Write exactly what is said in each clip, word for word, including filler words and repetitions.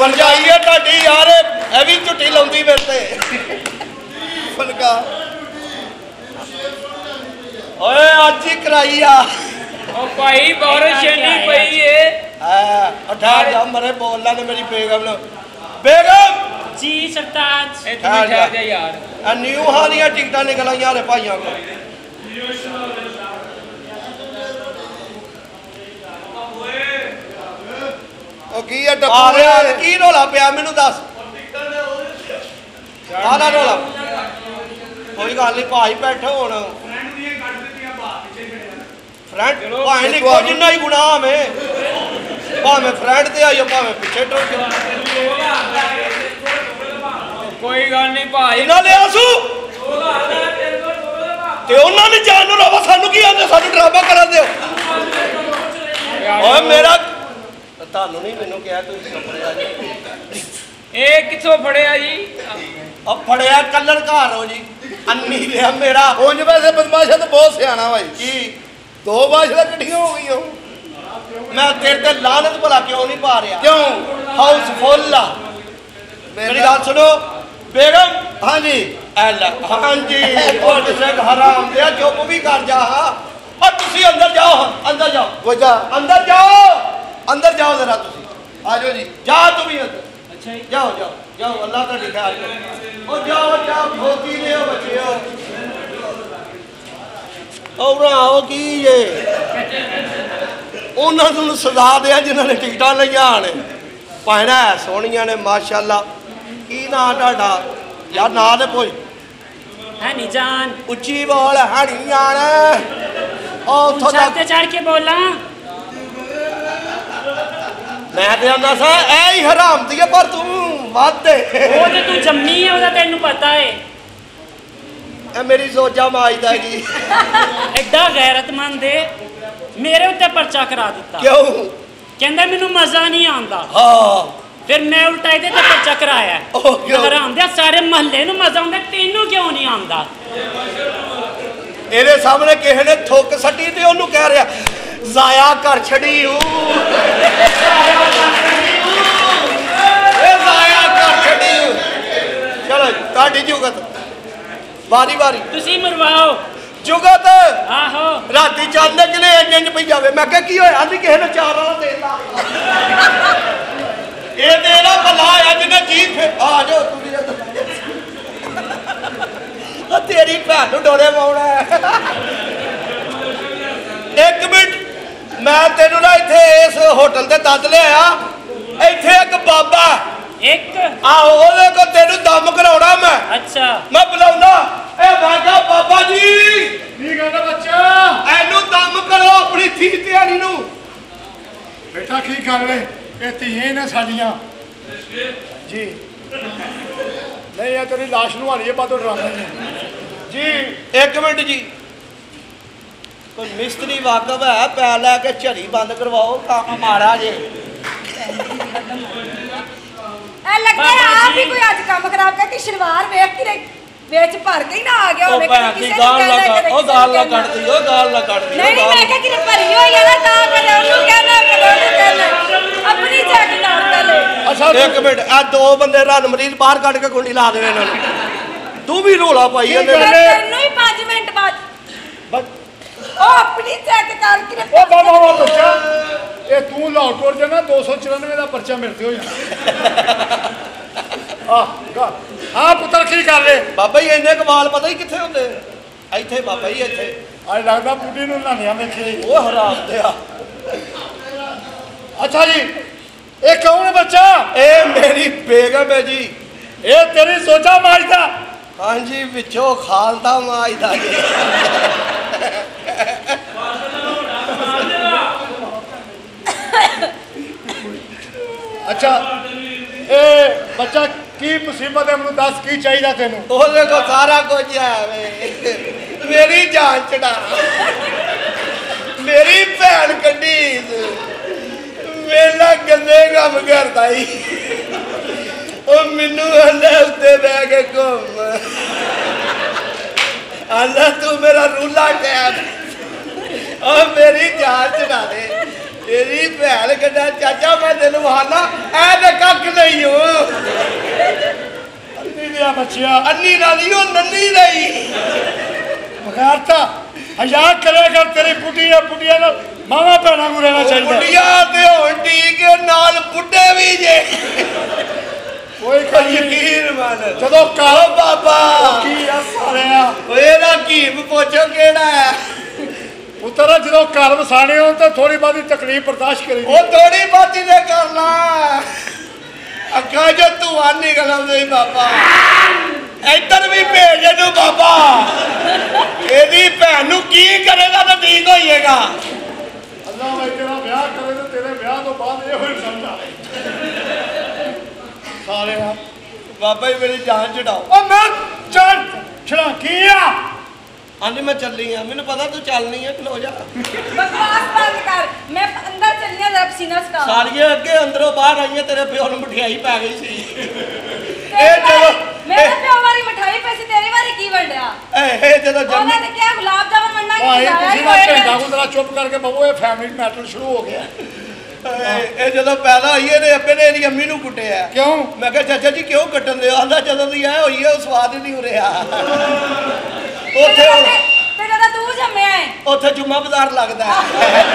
भरजाई है तुहाडी यार ए भी झुट्टी लाउंदी मेरे ते फलका ओए अज ही कराई आ ओ भाई बारिश नहीं पई है हां अठार जा मरे बोलना ने मेरी बेगम ने बेगम जी सरताज ए तू जा जा यार आ न्यू हालियां टिकटां निकल आईयां रे भाइयों को ओ की है टप्पू की रोला पिया मेनू दस आला रोला कोई गल नहीं भाई बैठो हुण फ्रेंड भाई निको जिन्ना ही गुनाह में भावें फ्रेंड ते आइयो भावें पिछे टुर कोई गल नहीं भाई ना ले आसू ते उन्हां ने जान नु रवा सानू की आंदे सानू ड्रामा करा दियो ओए मेरा तानू नहीं मैनू कहा तू फड़िया जी ए किथों फड़िया जी अब फड़िया कलर घर हो जी अन्नी लिया मेरा उंज वैसे बदमाशा तो बहुत सियाना भाई की दो बाशा कट्ठियां हो गई मैं तेरे ते लानत भला क्यों नहीं पा रहा क्यों हाउस फुल आ मेरी गल सुनो बेगम हाँ जी हाँ जी हराम दिया चुप भी कर जा और तुसी अंदर जाओ अंदर जाओ वजह अंदर जाओ अंदर जाओ जरा तुसी आ जाओ जी जा तुम भी अंदर अच्छा जाओ जाओ जाओ अल्लाह का ख्याल करो और जाओ जाओ धोती ले बच्चे और आओ की ये उन्होंने सजा दिया जिन्होंने टिकटा लिया ने भैन है सोहनिया ने माशाअल्लाह की ना ढाडा यार ना दे कोई हनी जान उच्ची बोल हनी जान ओ थोड़ा चढ़ के बोला मैं ते आना सा ऐ ही हराम दी पर तू वादे ओ ते तू जम्मी है ओदा तेनू पता है ए मेरी सोचा माजदा जी एडा गैरतमंद है मेरे उत्ते पर्चा करा दिता क्यों कहंदा मेनू मजा नहीं आंदा हां फिर मैं उल्टा इहदे ते पर्चा कराया हराम दे सारे महल्ले नू मजा आंदा तेनू क्यों नहीं आंदा ਇਹਦੇ ਸਾਹਮਣੇ ਕਿਸੇ ਨੇ ਥੁੱਕ ਸੱਟੀ ਤੇ ਉਹਨੂੰ ਕਹਿ ਰਿਹਾ ਜ਼ਾਇਆ ਕਰ ਛੜੀ ਹੂੰ ਇਹ ਜ਼ਾਇਆ ਕਰ ਛੜੀ ਚਲੋ ਤੁਹਾਡੀ ਜੁਗਤ ਵਾਰੀ ਵਾਰੀ ਤੁਸੀਂ ਮਰਵਾਓ ਜੁਗਤ ਆਹੋ ਰਾਤੀ ਚੰਦ ਕਿਲੇ ਇੰਜ ਇੰਜ ਪਈ ਜਾਵੇ ਮੈਂ ਕਿਹਾ ਕੀ ਹੋਇਆ ਆਂਦੀ ਕਿਸੇ ਨੇ ਚਾਰ ਵਾਲਾ ਦੇ ਲਾ ਇਹ ਤੇਰਾ ਭਲਾ ਆ ਜਿਹਨੇ ਜੀ ਆ ਜਾਓ ਤੂੰ ਵੀ तेरी भैन डोरे पाना एक मिनट मैं तेन ना इत्थे इस होटल ते दस लिया इत्थे एक बाबा एक आहो ओदे को तेनू दम कराउणा मैं अच्छा मैं बुलाउणा ए मैं कहा बाबा जी की कहंदा बच्चा एनू दम करो अपनी थी त्यारी नू बेटा की गल है ये धीए ने साडियां जी नहीं ये तेरी लाश नू हाली बातों ड्रामा जी एक मिनट जी कोई मिस्त्री वाकफ है पै लैके झड़ी बंद करवाओ काम माड़ा जे लगता है आप ही कोई आज काम खराब करके शलवार वेख के बेच भर के ही ना आ गया ओ भैन दी गाल ना काट ओ गाल ना काट दी ओ गाल ना काट दी नहीं मैं कह कि भरी होई है ना ता कदे ओनु कहना कदे ओनु कहना अपनी चेक कर पहले अच्छा एक मिनट आ दो बंदे रन मरीज बाहर काट के कुंडी ला देवे इन्हां ने तू भी रोला पाई है तेनू ही पाँच मिनट बाद बस ओ अपनी चेक कर के ओ बाबा बाबा बच्चा ये तू लाहौर टोर जाना दो सौ चौरानवे का पर्चा मिलते हो जाना आ गा हां पुत्र की कर ले बाबा जी इन्ने कमाल पता ही किथे होंदे ਇੱਥੇ बाबा जी ਇੱਥੇ आज लगदा बूढ़ी ਨੂੰ ਨਾਨੀਆਂ ਵੇਖੇ ਉਹ ਹਰਾਮ ਤੇ ਆ अच्छा जी ये कौन है बच्चा ਇਹ ਮੇਰੀ ਬੇਗਮ ਹੈ जी ये तेरी सोचा माजदा हाँ जी विचों खालदा माजदा जी अच्छा ए बच्चा की मुसीबत है मैं दस की चाहिए तेन ਉਹਦੇ ਕੋ ਸਾਰਾ ਕੁਝ ਹੈ ਵੇ ਮੇਰੀ ਜਾਨ ਚੜਾ ਮੇਰੀ ਭੈਣ ਕੱਢੀ ਵੇਲਾ ਗੰਦੇ ਕੰਮ ਕਰਦਾ ਹੀ ਉਹ ਮੈਨੂੰ ਹੱਲੇ ਉੱਤੇ ਬਹਿ ਕੇ ਘੁੰਮ ਅੱਲਾ ਤੂੰ ਮੇਰਾ ਰੂਲਾ ਟੈਪ ਉਹ ਮੇਰੀ ਜਾਨ ਚੜਾ ਦੇ तेरी भैन कदा चाचा मैं तेन हाना ऐ ते कख नहीं ਅੱਛਾ ਅੰਨੀ ਨਾਲੀ ਉਹ ਨੰਨੀ ਨਹੀਂ ਬਗਾਰਤਾ ਹਜ਼ਾਰ ਕਰੇਗਾ ਤੇਰੀ ਪੁੱਟੀਆਂ ਪੁੱਟੀਆਂ ਨਾਲ ਮਾਵਾ ਭੈਣਾਂ ਨੂੰ ਰਹਿਣਾ ਚਾਹੀਦਾ ਬੁੱਢੀਆਂ ਤੇ ਹੋਣ ਠੀਕ ਨਾਲ ਬੁੱਢੇ ਵੀ ਜੇ ਕੋਈ ਕੋਈ ਯਕੀਨ ਮੰਨ ਜਦੋਂ ਕਾਲ ਬਾਬਾ ਕੀ ਆ ਸਾਰਿਆ ਓਏ ਨਾ ਕੀਮ ਪੁੱਛੋ ਕਿਹੜਾ ਹੈ ਪੁੱਤਰ ਜਦੋਂ ਘਰ ਵਸਾਣੇ ਹੋਣ ਤਾਂ ਥੋੜੀ ਬਾਦੀ ਤਕਲੀਫ ਬਰਦਾਸ਼ਤ ਕਰੀ ਉਹ ਥੋੜੀ ਬਾਤੀ ਤੇ ਕਰ ਲਾ ਅੱਖਾਂ ਜੋ ਧੂਆ ਨਿਕਲ ਆਉਂਦੇ ਬਾਬਾ ਇੱਧਰ ਵੀ ਭੇਜ ਇਹਨੂੰ ਬਾਬਾ ਇਹਦੀ ਭੈਣ ਨੂੰ ਕੀ ਕਰੇਗਾ ਤਾਂ ਠੀਕ ਹੋਈਏਗਾ ਅੱਲਾ ਮੈਂ ਤੇਰਾ ਵਿਆਹ ਕਰੇ ਤੇ ਤੇਰੇ ਵਿਆਹ ਤੋਂ ਬਾਅਦ ਇਹੋ ਹੀ ਸਮਝ ਆਵੇ ਸਾਰੇ ਆ ਬਾਬਾ ਜੀ ਮੇਰੀ ਜਾਨ ਛਡਾਓ ਉਹ ਮੈਂ ਜਾਨ ਛੜਾ ਕੀ ਆ ਹਾਂਜੀ ਮੈਂ ਚੱਲੀ ਆ ਮੈਨੂੰ ਪਤਾ ਤੂੰ ਚੱਲਣੀ ਹੈ ਖਲੋ ਜਾ ਬਕਵਾਸ ਬੰਦ ਕਰ ਮੈਂ ਅੰਦਰ ਚੱਲੀ ਆ ਜਰਾ ਪਸੀਨਾ ਸੁਕਾ ਸਾਰੀਆਂ ਅੱਗੇ ਅੰਦਰੋਂ ਬਾਹਰ ਆਈਆਂ ਤੇਰੇ ਪਿਓ ਨੂੰ ਮਠਿਆਈ ਪੈ ਗਈ ਸੀ ਇਹ ਜਦੋਂ ਮੇਰੇ ਪਿਓ ਵਾਲੀ ਮਠਾਈ ਪਈ ਸੀ ਤੇਰੀ ਵਾਰੀ ਕੀ ਵੰਡਿਆ ਇਹ ਇਹ ਜਦੋਂ ਜੰਮ ਉਹਨਾਂ ਨੇ ਕਿਹਾ ਗੁਲਾਬ ਜਾਮਨ ਵੰਡਾਂਗੇ ਭਾਈ ਲਾਇਆ ਤੁਸੀਂ ਹੀ ਨਾ ਹੋਏਗਾ ਘੰਟਾ ਗੁੰਦਰਾ ਚੁੱਪ ਕਰਕੇ ਬਬੂ ਇਹ ਫੈਮਿਲੀ ਮੈਟਰ ਸ਼ੁਰੂ ਹੋ ਗਿਆ ਇਹ ਇਹ ਜਦੋਂ ਪੈਦਾ ਹੋਈ ਇਹਨੇ ਆਪੇ ਨੇ ਇਹਦੀ ਅੰਮੀ ਨੂੰ ਕੁੱਟਿਆ ਕਿਉਂ ਮੈਂ ਕਿਹਾ ਚਾਚਾ ਜੀ ਕਿਉਂ ਕੱਟਣ ਦੇ ਆਂਦਾ ਜਦੋਂ ਦੀ ਐ ਹੋਈ ਹੈ ਉਹ ਸਵਾਦ ਹੀ ਨਹੀਂ ਹੋ ਰਿਹਾ ਉੱਥੇ ਤੇ ਜਦੋਂ ਤੂੰ ਜੰਮਿਆ ਹੈ ਉੱਥੇ ਜੁਮਾ ਬਾਜ਼ਾਰ ਲੱਗਦਾ ਹੈ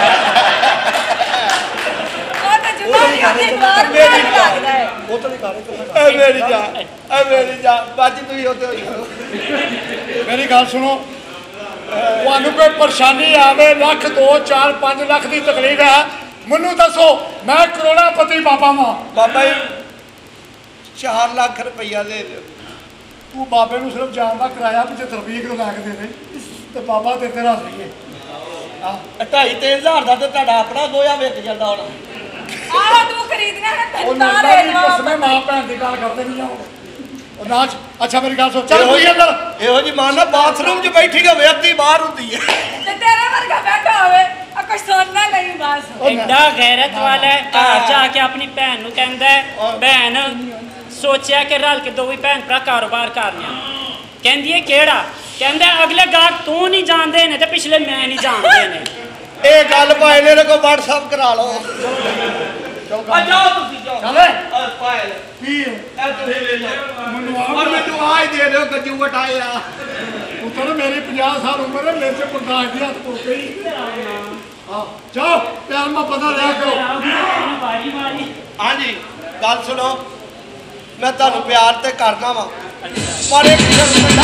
ਉਹ ਤਾਂ ਜੁਮਾ ਨਹੀਂ ਹੁੰਦੀ ਬਾਹਰ ਮੇਰੀ ਬਾਹਰ ਲੱਗਦਾ ਹੈ ਉਹ ਤਾਂ ਨਹੀਂ ਕਰੇ ਐ ਮੇਰੀ ਜਾ ਐ ਮੇਰੀ ਜਾ ਬਾਜੀ ਤੁਸੀਂ ਉੱਥੇ ਹੋਈ ਕਰੋ ਮੇਰੀ ਗੱਲ ਸੁਣੋ ਤੁਹਾਨੂੰ ਕੋਈ ਪਰੇਸ਼ਾਨੀ ਆਵੇ ਲੱਖ ਦੋ ਚਾਰ ਪੰਜ ਲੱਖ ਦੀ ਤਕਲੀਫ ਹੈ ਮੈਨੂੰ ਦੱਸੋ ਮੈਂ ਕਰੋੜਾਪਤੀ ਬਾਬਾ ਵਾਂ ਬਾਬਾ ਜੀ ਚਾਰ ਲੱਖ ਰੁਪਈਆ ਦੇ ਦਿਓ ਤੂੰ ਬਾਬੇ ਨੂੰ ਸਿਰਫ ਜਾਣ ਦਾ ਕਿਰਾਇਆ ਵੀ ਜੇ ਤਰਵੀਕ ਨੂੰ ਲੈ ਕੇ ਦੇ ਦੇ ਤੇ ਬਾਬਾ ਤੇ ਤੇਰਾ ਸਹੀਏ ਆ ਢਾਈ ਤਿੰਨ ਹਜ਼ਾਰ ਦਾ ਤੇ ਤੁਹਾਡਾ ਆਪਣਾ ਗੋਇਆ ਵਿਕ ਜਾਂਦਾ ਹੁਣ ਆਹ ਤੂੰ ਖਰੀਦਣਾ ਹੈ ਉਹ ਤੈਨੂੰ ਤਾਂ ਨੰਦਾ ਦੇ ਵੀ ਦਵਾਂ ਕਸਮੇ ਮਾਂ ਭੈਣ ਦੀ ਗੱਲ ਕਰਦੇ ਨਹੀਂ ਆ ਉਹ ਨਾਚ ਅੱਛਾ ਮੇਰੀ ਗੱਲ ਸੁਣ ਚੱਲ ਕੋਈ ਅੰਦਰ ਇਹੋ ਜੀ ਮਾਂ ਨਾ ਬਾਥਰੂਮ 'ਚ ਬੈਠੀ ਹੋਵੇ ਅੱਧੀ ਬਾਹਰ ਹੁੰਦੀ ਹੈ ਤੇ ਤੇਰੇ ਵਰਗਾ ਬੈਠਾ ਹੋਵੇ ਆ ਕੁਛ ਸੁਣਨਾ ਨਹੀਂ ਬਸ ਐਡਾ ਗੈਰਤ ਵਾਲਾ ਹੈ, ਘਰ ਜਾ ਕੇ ਆਪਣੀ ਭੈਣ ਨੂੰ ਕਹਿੰਦਾ ਹੈ, ਭੈਣ ਸੋਚਿਆ ਕਿ ਰਲ ਕੇ ਦੋਵੇਂ ਭੈਣ ਭਰਾ ਕਾਰੋਬਾਰ ਕਰਨਾ ਕਹਿੰਦੀ ਹੈ ਕਿਹੜਾ ਕਹਿੰਦਾ ਅਗਲੇ ਗਾਹਕ ਤੂੰ ਨਹੀਂ ਜਾਣਦੇ ਨੇ ਤੇ ਪਿਛਲੇ ਮੈਂ ਨਹੀਂ ਜਾਣਦੇ ਨੇ ਇਹ ਗੱਲ ਭਾਈ ਨੇ ਕੋ WhatsApp ਕਰਾ ਲਓ ਆ ਜਾਓ ਤੁਸੀਂ ਜਾਓ ਚੱਲ ਆ ਪਾਇਲ ਕੀ ਇਹ ਤੁਸੀਂ ਲੈ ਜਾਓ ਮੈਨੂੰ ਆ ਔਰ ਮੈਨੂੰ ਆਹ ਹੀ ਦੇ ਦਿਓ ਗੱਜੂ ਵਟਾਇਆ ਪੁੱਤਰ ਮੇਰੀ ਪੰਜਾਹ ਸਾਲ ਉਮਰ ਹੈ ਮੇਰੇ ਚ ਬਰਦਾਸ਼ਤ ਦੀ ਹੱਥ ਪੁੱਟ ਗਈ ਹਾਂ ਜਾਓ ਪਿਆਰ ਮਾ ਪਤਾ ਲਿਆ ਕਰੋ ਵਾਰੀ ਵਾਰੀ ਹਾਂਜੀ ਗੱਲ ਸੁਣੋ ਮੈਂ ਤੁਹਾਨੂੰ ਪਿਆਰ ਤੇ ਕਰਦਾ ਵਾਂ ਪਰ ਇੱਕ ਸ਼ਰਤ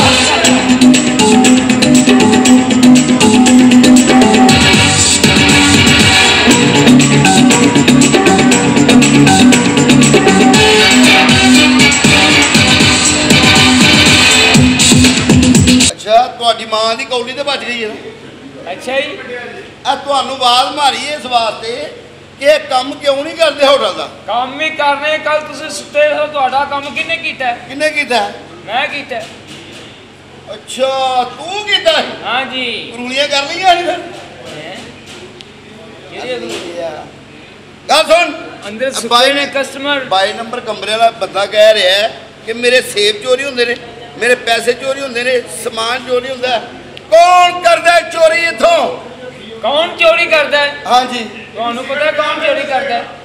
ਅੱਛਾ ਤੁਹਾਡੀ ਮਾਂ ਦੀ ਕੌਲੀ ਤੇ ਬਚ ਗਈ ਹੈ ਨਾ ਅੱਛਾ ਜੀ ਆ ਤੁਹਾਨੂੰ ਆਵਾਜ਼ ਮਾਰੀ ਇਸ ਵਾਸਤੇ ਕਿ ਇਹ ਕੰਮ ਕਿਉਂ ਨਹੀਂ ਕਰਦੇ ਹੋਟਲ ਦਾ ਕੰਮ ਹੀ ਕਰਨੇ ਕੱਲ ਤੁਸੀਂ ਸੁੱਤੇ ਹੋ ਤੁਹਾਡਾ ਕੰਮ ਕਿਹਨੇ ਕੀਤਾ ਹੈ? ਕਿੰਨੇ ਕੀਤਾ ਹੈ? ਮੈਂ ਕੀਤਾ ਹੈ। ਅੱਛਾ ਤੂੰ ਕੀਤਾ ਹੈ? ਹਾਂਜੀ ਰੂਲੀਆਂ ਕਰ ਲਈਆਂ ਨਹੀਂ ਫਿਰ ਹੈਂ? ਕਿਹੜੀ ਅਗਲੀ? ਗੱਲ ਸੁਣ ਅੰਦਰ ਸੁੱਤੇ ਬਾਈ- ਨੇ ਕਸਟਮਰ ਬਾਈ ਨੰਬਰ ਕਮਰੇ ਵਾਲਾ ਬੰਦਾ ਕਹਿ ਰਿਹਾ ਹੈ ਕਿ ਮੇਰੇ ਸੇਬ ਚੋਰੀ ਹੁੰਦੇ ਨੇ ਮੇਰੇ ਪੈਸੇ ਚੋਰੀ ਹੁੰਦੇ ਨੇ ਸਮਾਨ ਚੋਰੀ ਹੁੰਦਾ ਹੈ। ਕੌਣ ਕਰਦਾ ਹੈ ਚੋਰੀ ਇੱਥੋਂ ਕੌਣ ਚੋਰੀ ਕਰਦਾ ਹੈ? ਹਾਂਜੀ ਤੁਹਾਨੂੰ ਪਤਾ ਕੌਣ ਚੋਰੀ ਕਰਦਾ ਹੈ?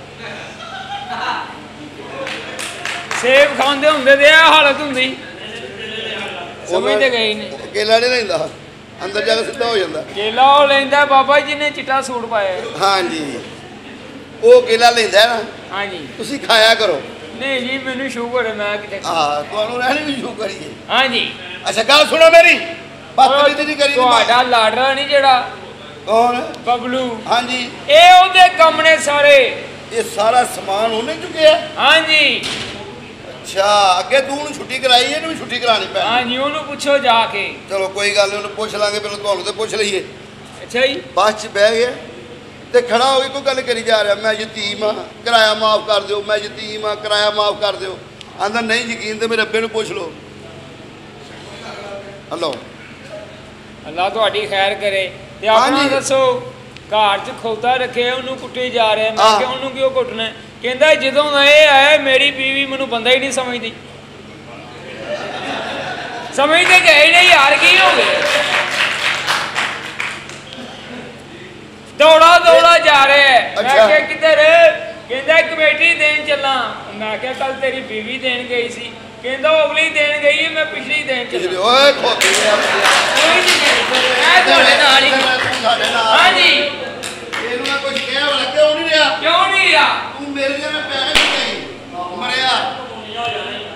ਸੇਬ ਖਾਂਦੇ ਹੁੰਦੇ ਤੇ ਇਹ ਹਾਲਤ ਹੁੰਦੀ ਸਮਝਦੇ ਗਏ ਨੇ ਕੇਲਾ ਨਹੀਂ ਲੈਂਦਾ ਅੰਦਰ ਜਾ ਕੇ ਸਿੱਧਾ ਹੋ ਜਾਂਦਾ ਕੇਲਾ ਉਹ ਲੈਂਦਾ ਬਾਬਾ ਜੀ ਨੇ ਚਿੱਟਾ ਸੂਟ ਪਾਇਆ ਹੈ। ਹਾਂਜੀ ਉਹ ਕੇਲਾ ਲੈਂਦਾ ਨਾ ਹਾਂਜੀ ਤੁਸੀਂ ਖਾਇਆ ਕਰੋ ਨਹੀਂ ਜੀ ਮੈਨੂੰ ਸ਼ੂਗਰ ਹੈ ਮੈਂ ਕਿਤੇ ਹਾਂ ਤੁਹਾਨੂੰ ਰਹਿਣੀ ਵੀ ਸ਼ੁਰੂ ਕਰੀਏ ਹਾਂਜੀ ਅੱਛਾ ਗੱਲ ਸੁਣੋ ਮੇਰੀ ਬਦਤਮੀਜ਼ੀ ਨਹੀਂ ਕਰੀ ਤੁਹਾਡਾ ਲਾਡਰਾ ਨਹੀਂ ਜਿਹੜਾ ਕੌਣ ਬਬਲੂ ਹਾਂਜੀ ਇਹ ਉਹਦੇ ਕੰਮ ਨੇ ਸਾਰੇ ਇਹ ਸਾਰਾ ਸਮਾਨ ਉਹਨੇ ਚੁੱਕਿਆ ਹਾਂਜੀ ਅੱਛਾ ਅੱਗੇ ਤੂੰ ਉਹਨੂੰ ਛੁੱਟੀ ਕਰਾਈ ਇਹਨੂੰ ਵੀ ਛੁੱਟੀ ਕਰਾਣੀ ਪੈਣੀ ਹਾਂਜੀ ਉਹਨੂੰ ਪੁੱਛੋ ਜਾ ਕੇ ਚਲੋ ਕੋਈ ਗੱਲ ਨਹੀਂ ਉਹਨੂੰ ਪੁੱਛ ਲਾਂਗੇ ਪਹਿਲਾਂ ਤੁਹਾਨੂੰ ਤੇ ਪੁੱਛ ਲਈਏ ਅੱਛਾ ਜੀ ਬੱਸ 'ਚ ਬਹਿ ਗਿਆ ਤੇ ਖੜਾ ਹੋ ਕੇ ਕੋਈ ਗੱਲ ਕਰੀ ਜਾ ਰਿਹਾ ਮੈਂ ਯਤੀਮ ਆ ਕਿਰਾਇਆ ਮਾਫ ਕਰ ਦਿਓ ਮੈਂ ਯਤੀਮ ਆ ਕਿਰਾਇਆ ਮਾਫ ਕਰ ਦਿਓ ਆਂਦਾ ਨਹੀਂ ਯਕੀਨ ਤੇ ਮੇਰੇ ਰੱਬੇ ਨੂੰ ਪੁੱਛ ਲਓ ਹਲੋ ਅੱਲਾ ਤੁਹਾਡੀ ਖੈਰ ਕਰੇ ਤੇ ਆਪਣਾ ਹਾਂਜੀ। ਦੱਸੋ ਘਰ 'ਚ ਖੋਤਾ ਰੱਖਿਆ ਉਹਨੂੰ ਕੁੱਟੀ ਜਾ ਰਿਹਾ ਮੈਂ ਹਾਂ। ਕਿਹਾ ਉਹਨੂੰ ਕਿਉਂ ਕੁੱਟਣਾ ਕਹਿੰਦਾ ਜਦੋਂ ਦਾ ਇਹ ਆਇਆ ਮੇਰੀ ਬੀਵੀ ਮੈਨੂੰ ਬੰਦਾ ਹੀ ਨਹੀਂ ਸਮਝਦੀ ਸਮਝਦੇ ਗਏ ਨੇ ਯਾਰ ਕੀ ਹੋ ਗਿਆ ਦੌੜਾ ਦੌੜਾ ਜਾ ਰਿਹਾ ਹੈ। ਮੈਂ ਅੱਛਾ। ਕਿਹਾ ਕਿੱਧਰ ਕਹਿੰਦਾ ਕਮੇਟੀ ਦੇਣ ਚੱਲਾਂ। ਮੈਂ ਕਿਹਾ ਕੱਲ ਤੇਰੀ ਬੀਵੀ ਦੇਣ ਗਈ ਸੀ। ਕਹਿੰਦਾ ਉਹ ਅਗਲੀ ਦੇਣ ਗਈ ਹੈ, ਮੈਂ ਪਿਛਲੀ ਦੇਣ ਚੱਲਾਂ। ਓਏ ਖੋਤੀ ਕੋਈ ਨਹੀਂ ਮੈਂ ਤੁਹਾਡੇ ਨਾਲ ਹੀ ਸਾਡੇ ਨਾਲ ਹਾਂਜੀ ਇਹਨੂੰ ਮੈਂ ਕੁਝ ਕਹਿ ਵਾਲਾ ਕਿਉਂ ਨਹੀਂ ਰਿਹਾ ਕਿਉਂ ਨਹੀਂ ਆ ਤੂੰ ਮੇਰੇ ਜਿਵੇਂ ਪੈਸੇ